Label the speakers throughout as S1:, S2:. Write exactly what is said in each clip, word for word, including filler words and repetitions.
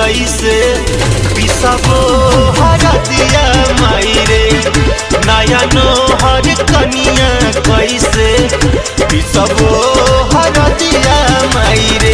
S1: कैसे पिसबो हरदिया माई रे नया नोहर कनिया कैसे पिसबो हरदिया माई रे।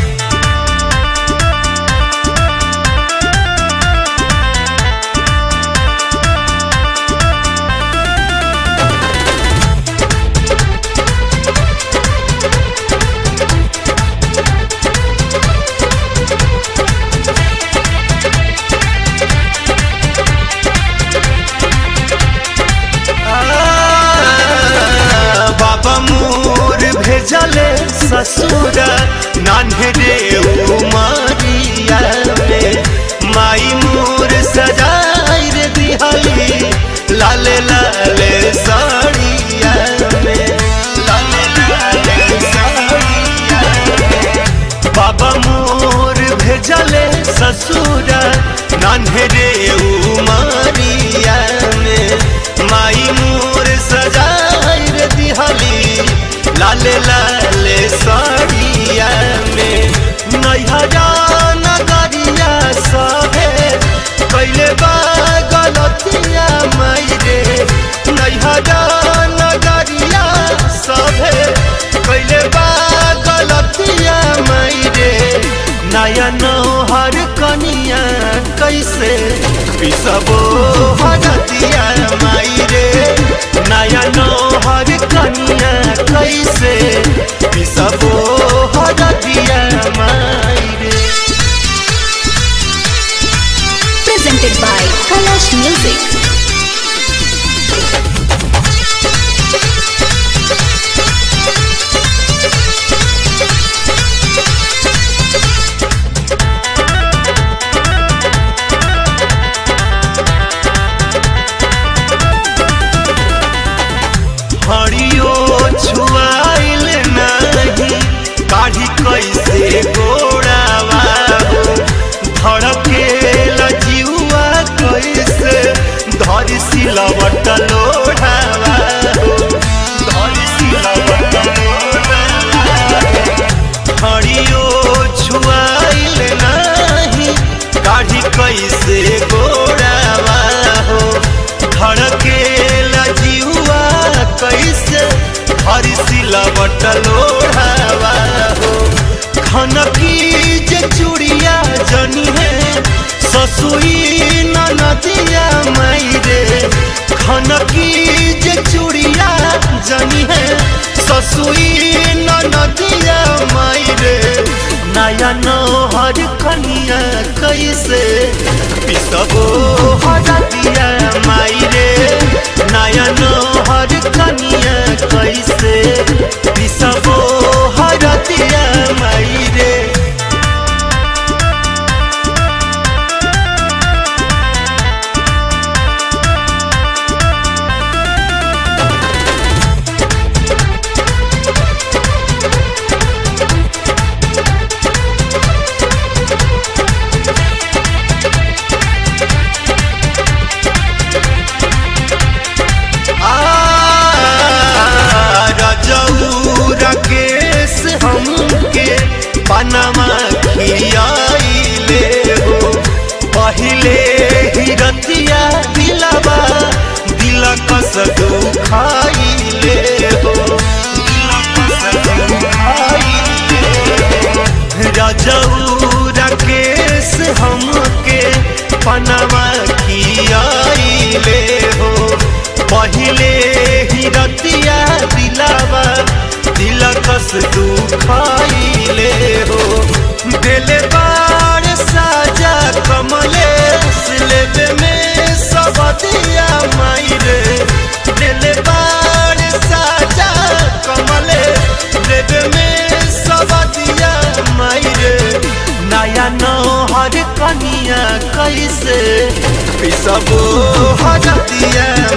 S1: भेजले ससुरा नान्हे रे उमरिया में माई मोर सजाई रे दिहली लाले लाले साड़िया में लाले लाले साड़िया में बाबा मोर भेजले ससुरा नान्हे रे उमरिया में माई मोर सजाई रे दिहली लाले लाले साड़िया में नैहरा नगरिया सभे कैले बा गलतिया माई रे नैहरा नगरिया सभे कैले बा गलतिया माई रे नया नौहर कनिया कैसे पिसबो हरदिया माई रे नया नौहर कनिया कैसे पिसबो हरदिया माई रे।
S2: Presented by Kalash Music.
S1: हरियो छुआइल नहीं काढ़ी कैसे गोड़ावा धड़के लजियुआ कैसे धर सिलवट लोढ़ावा धर सिलवट लोढ़ावा हरियो छुआइल नहीं काढ़ी कैसे गोड़ावा हो धड़के लजियुआ कैसे हरी सिलवट लोढ़ावा हो खनकी जे चूड़िया जनी है ससुई ननदिया माई रे खनकी जे चूड़िया जनी है ससुई ननदिया माई रे नया नौहर कनिया कैसे पिसबो हरदिया माई रे नया नौहर कनिया कैसे पिसबो हरदिया माई रे। राकेश हमके पनमा खियाइले हो पहिले ही रतिया दिलवा दिल कस दुखाइले हो राजऊ राकेश हमके पनमा खियाइले हो पहिले ही रतिया दिलवा दिल कस दुखाइले हो दिले बार साजा कमले सिलेबे में सब दिया माई रे दिले बार साजा कमले लेबे में सब दिया माई रे नया नौहर कनिया कैसे पिसबो हरदिया